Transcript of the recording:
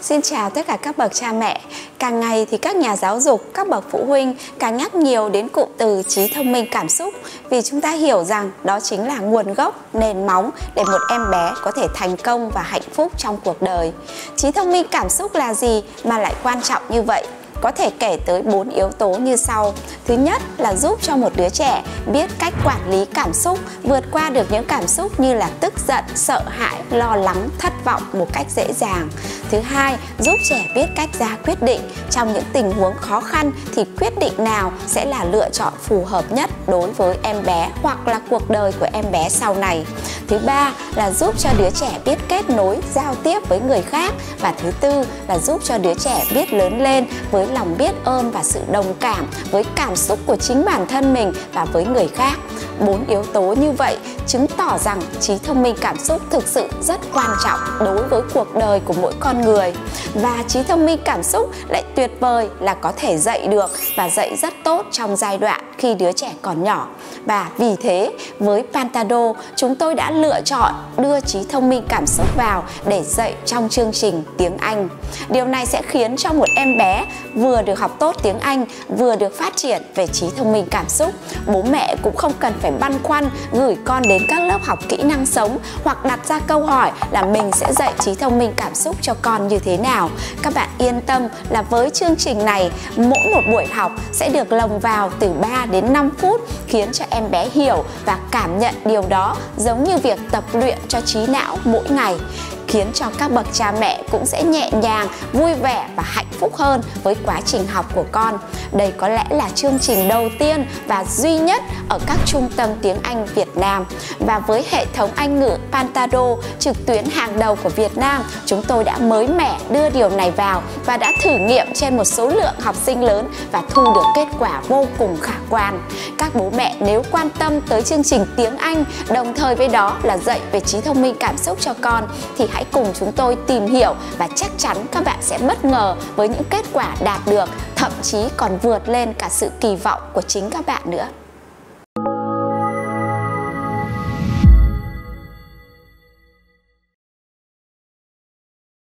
Xin chào tất cả các bậc cha mẹ. Càng ngày thì các nhà giáo dục, các bậc phụ huynh càng nhắc nhiều đến cụm từ trí thông minh cảm xúc, vì chúng ta hiểu rằng đó chính là nguồn gốc, nền móng để một em bé có thể thành công và hạnh phúc trong cuộc đời. Trí thông minh cảm xúc là gì mà lại quan trọng như vậy? Có thể kể tới 4 yếu tố như sau. Thứ nhất là giúp cho một đứa trẻ biết cách quản lý cảm xúc, vượt qua được những cảm xúc như là tức giận, sợ hãi, lo lắng, thất vọng một cách dễ dàng. Thứ hai, giúp trẻ biết cách ra quyết định. Trong những tình huống khó khăn thì quyết định nào sẽ là lựa chọn phù hợp nhất đối với em bé hoặc là cuộc đời của em bé sau này. Thứ ba là giúp cho đứa trẻ biết kết nối, giao tiếp với người khác. Và thứ tư là giúp cho đứa trẻ biết lớn lên với lòng biết ơn và sự đồng cảm với cảm xúc của chính bản thân mình và với người khác. 4 yếu tố như vậy chứng tỏ rằng trí thông minh cảm xúc thực sự rất quan trọng đối với cuộc đời của mỗi con người. Và trí thông minh cảm xúc lại tuyệt vời là có thể dạy được và dạy rất tốt trong giai đoạn khi đứa trẻ còn nhỏ. Và vì thế với Pantado chúng tôi đã lựa chọn đưa trí thông minh cảm xúc vào để dạy trong chương trình tiếng Anh. Điều này sẽ khiến cho một em bé vừa được học tốt tiếng Anh, vừa được phát triển về trí thông minh cảm xúc. Bố mẹ cũng không cần phải băn khoăn gửi con đến các lớp học kỹ năng sống hoặc đặt ra câu hỏi là mình sẽ dạy trí thông minh cảm xúc cho con như thế nào. Các bạn yên tâm là với chương trình này, mỗi một buổi học sẽ được lồng vào từ 3 đến 5 phút, khiến cho em bé hiểu và cảm nhận điều đó giống như việc tập luyện cho trí não mỗi ngày, khiến cho các bậc cha mẹ cũng sẽ nhẹ nhàng, vui vẻ và hạnh phúc hơn với quá trình học của con. Đây có lẽ là chương trình đầu tiên và duy nhất ở các trung tâm tiếng Anh Việt Nam. Và với hệ thống Anh ngữ Pantado trực tuyến hàng đầu của Việt Nam, chúng tôi đã mới mẻ đưa điều này vào và đã thử nghiệm trên một số lượng học sinh lớn và thu được kết quả vô cùng khả quan. Các bố mẹ nếu quan tâm tới chương trình tiếng Anh, đồng thời với đó là dạy về trí thông minh cảm xúc cho con, thì hãy cùng chúng tôi tìm hiểu và chắc chắn các bạn sẽ bất ngờ với những kết quả đạt được, thậm chí còn vượt lên cả sự kỳ vọng của chính các bạn nữa.